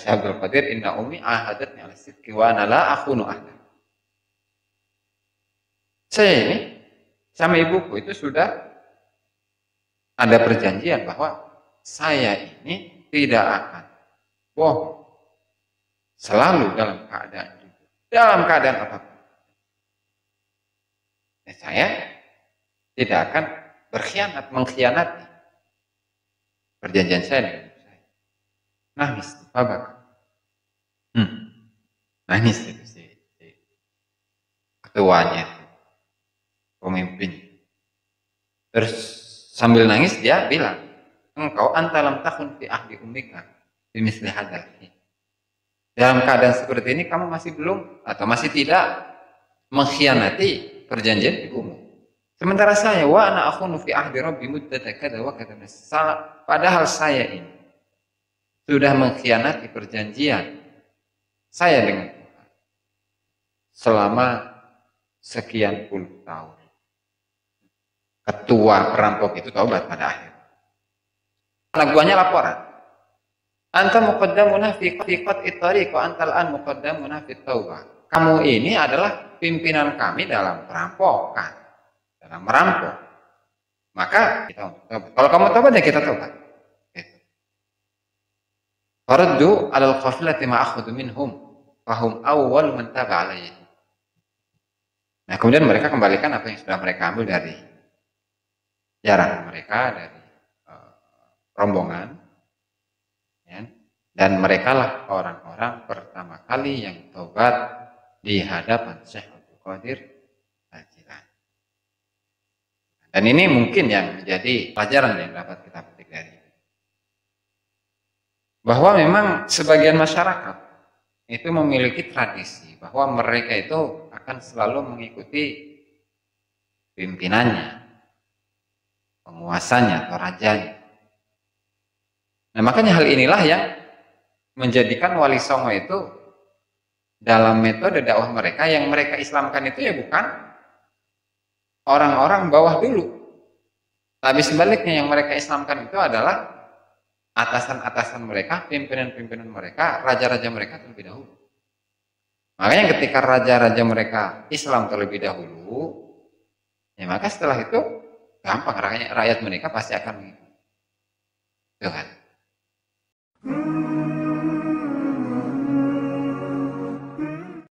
Syekh Abdul Qadir, inna ummi ahadatni ala sidqi wa ana la akhunu ahda. Saya ini sama ibuku itu sudah ada perjanjian bahwa saya ini tidak akan bohong, selalu dalam keadaan jujur, dalam keadaan apapun. Dan saya tidak akan mengkhianati perjanjian saya dengan ibu saya. Nangis di babak. Nangis itu si ketuanya, pemimpin. Terus sambil nangis dia bilang, engkau antalam tahun fi ahli ummika bimisli hadzal. Dalam keadaan seperti ini kamu masih belum atau masih tidak mengkhianati perjanjian ibumu. Sementara saya wa ana akhunu fi ahdi rabbi muddata kada wa kada. Padahal saya ini sudah mengkhianati perjanjian saya dengan Tuhan selama sekian puluh tahun. Ketua perampok itu taubat pada akhir. Anak buahnya laporan. Anta muqaddamuna fi qat'i tariq wa antal an muqaddamuna fi taubah. Kamu ini adalah pimpinan kami dalam perampokan, dalam merampok. Maka kita taubat. Kalau kamu taubat ya kita taubat. Faraddu 'alal qafilati ma akhadhu minhum fahum awwal man taba 'alaihi. Nah, kemudian mereka kembalikan apa yang sudah mereka ambil dari jarak mereka, dari rombongan, ya. Dan mereka lah orang-orang pertama kali yang taubat di hadapan Syekh Abdul Qadir Al-Jilani. Dan ini mungkin yang menjadi pelajaran yang dapat kita petik dari ini, bahwa memang sebagian masyarakat itu memiliki tradisi bahwa mereka itu akan selalu mengikuti pimpinannya, penguasanya atau rajanya. Nah, makanya hal inilah yang menjadikan Wali Songo itu dalam metode dakwah mereka yang mereka Islamkan itu ya bukan orang-orang bawah dulu, tapi sebaliknya yang mereka Islamkan itu adalah atasan-atasan mereka, pimpinan-pimpinan mereka, raja-raja mereka terlebih dahulu. Makanya ketika raja-raja mereka Islam terlebih dahulu, ya maka setelah itu gampang rakyat mereka pasti akan mengikuti. Tuh kan.